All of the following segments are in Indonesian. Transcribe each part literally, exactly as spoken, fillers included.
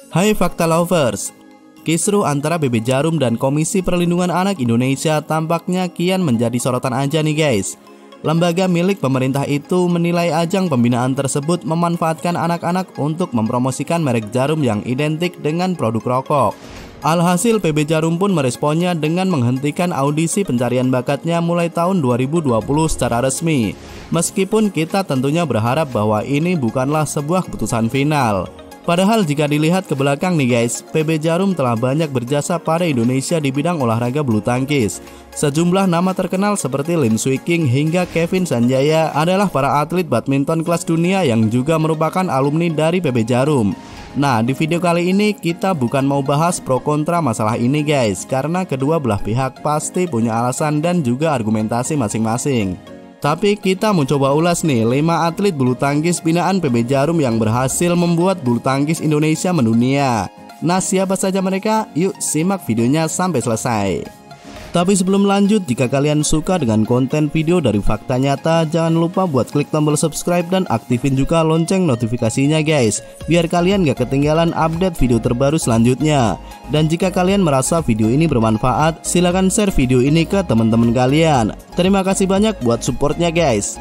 Hai Fakta Lovers, kisruh antara B B Jarum dan Komisi Perlindungan Anak Indonesia tampaknya kian menjadi sorotan aja nih guys. Lembaga milik pemerintah itu menilai ajang pembinaan tersebut memanfaatkan anak-anak untuk mempromosikan merek jarum yang identik dengan produk rokok. Alhasil P B Jarum pun meresponnya dengan menghentikan audisi pencarian bakatnya mulai tahun dua ribu dua puluh secara resmi. Meskipun kita tentunya berharap bahwa ini bukanlah sebuah keputusan final. Padahal jika dilihat ke belakang nih guys, P B Jarum telah banyak berjasa pada Indonesia di bidang olahraga bulu tangkis. Sejumlah nama terkenal seperti Lim Swee King hingga Kevin Sanjaya adalah para atlet badminton kelas dunia yang juga merupakan alumni dari P B Jarum. Nah, di video kali ini kita bukan mau bahas pro kontra masalah ini guys, karena kedua belah pihak pasti punya alasan dan juga argumentasi masing-masing. Tapi kita mau coba ulas nih lima atlet bulu tangkis binaan P B Jarum yang berhasil membuat bulu tangkis Indonesia mendunia. Nah, siapa saja mereka? Yuk simak videonya sampai selesai. Tapi sebelum lanjut, jika kalian suka dengan konten video dari Fakta Nyata, jangan lupa buat klik tombol subscribe dan aktifin juga lonceng notifikasinya guys, biar kalian gak ketinggalan update video terbaru selanjutnya. Dan jika kalian merasa video ini bermanfaat, silahkan share video ini ke teman-teman kalian. Terima kasih banyak buat supportnya guys.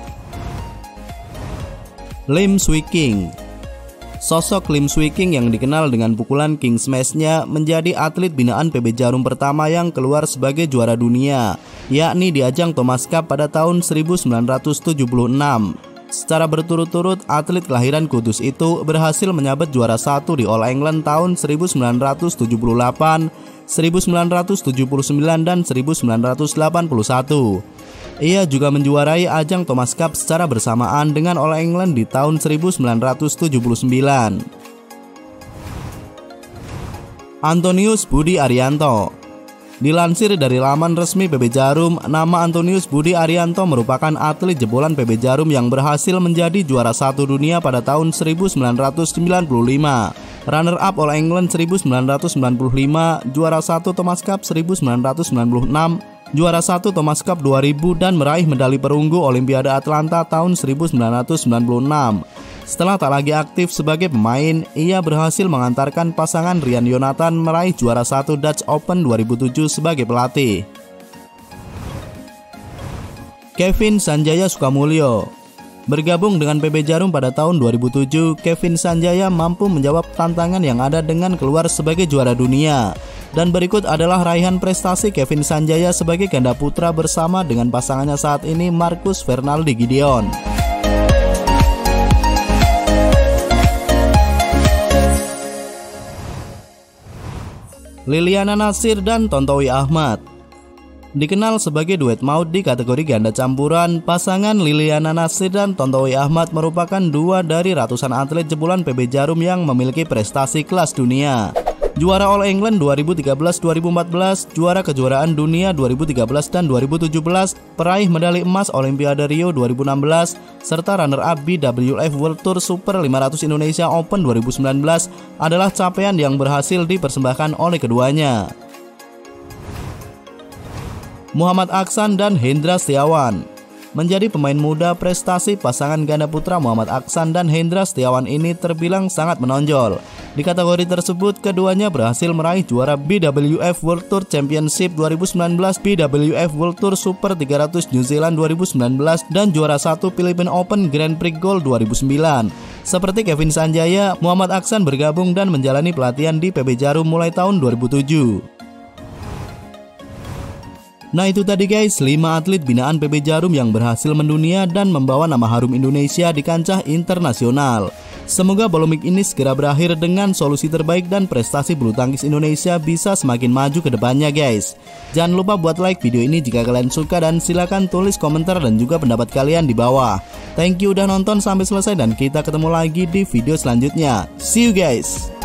Lim Swee King. Sosok Lim Swee King yang dikenal dengan pukulan King Smash-nya menjadi atlet binaan P B Jarum pertama yang keluar sebagai juara dunia, yakni di ajang Thomas Cup pada tahun seribu sembilan ratus tujuh puluh enam. Secara berturut-turut, atlet kelahiran Kudus itu berhasil menyabet juara satu di All England tahun seribu sembilan ratus tujuh puluh delapan, seribu sembilan ratus tujuh puluh sembilan, dan seribu sembilan ratus delapan puluh satu. Ia juga menjuarai ajang Thomas Cup secara bersamaan dengan All England di tahun seribu sembilan ratus tujuh puluh sembilan. Antonius Budi Arianto. Dilansir dari laman resmi P B Jarum, nama Antonius Budi Arianto merupakan atlet jebolan P B Jarum yang berhasil menjadi juara satu dunia pada tahun seribu sembilan ratus sembilan puluh lima, runner up All England seribu sembilan ratus sembilan puluh lima, juara satu Thomas Cup seribu sembilan ratus sembilan puluh enam, juara satu Thomas Cup dua ribu, dan meraih medali perunggu Olimpiade Atlanta tahun seribu sembilan ratus sembilan puluh enam. Setelah tak lagi aktif sebagai pemain, ia berhasil mengantarkan pasangan Rian Yonatan meraih juara satu Dutch Open dua ribu tujuh sebagai pelatih. Kevin Sanjaya Sukamulyo. Bergabung dengan P B Jarum pada tahun dua ribu tujuh, Kevin Sanjaya mampu menjawab tantangan yang ada dengan keluar sebagai juara dunia. Dan berikut adalah raihan prestasi Kevin Sanjaya sebagai ganda putra bersama dengan pasangannya saat ini, Marcus Fernaldi Gideon. Liliana Natsir dan Tontowi Ahmad. Dikenal sebagai duet maut di kategori ganda campuran, pasangan Liliana Natsir dan Tontowi Ahmad merupakan dua dari ratusan atlet jebolan P B Jarum yang memiliki prestasi kelas dunia. Juara All England dua ribu tiga belas dua ribu empat belas, juara kejuaraan dunia dua ribu tiga belas dan dua ribu tujuh belas, peraih medali emas Olimpiade Rio dua ribu enam belas, serta runner-up B W F World Tour Super lima ratus Indonesia Open dua ribu sembilan belas adalah capaian yang berhasil dipersembahkan oleh keduanya. Muhammad Aksan dan Hendra Setiawan. Menjadi pemain muda, prestasi pasangan ganda putra Muhammad Aksan dan Hendra Setiawan ini terbilang sangat menonjol. Di kategori tersebut, keduanya berhasil meraih juara B W F World Tour Championship dua ribu sembilan belas, B W F World Tour Super tiga ratus New Zealand dua ribu sembilan belas, dan juara satu Philippine Open Grand Prix Gold dua ribu sembilan. Seperti Kevin Sanjaya, Muhammad Aksan bergabung dan menjalani pelatihan di P B Jarum mulai tahun dua ribu tujuh. Nah, itu tadi guys, lima atlet binaan P B Jarum yang berhasil mendunia dan membawa nama harum Indonesia di kancah internasional. Semoga polemik ini segera berakhir dengan solusi terbaik dan prestasi bulu tangkis Indonesia bisa semakin maju ke depannya guys. Jangan lupa buat like video ini jika kalian suka dan silakan tulis komentar dan juga pendapat kalian di bawah. Thank you udah nonton sampai selesai dan kita ketemu lagi di video selanjutnya. See you guys.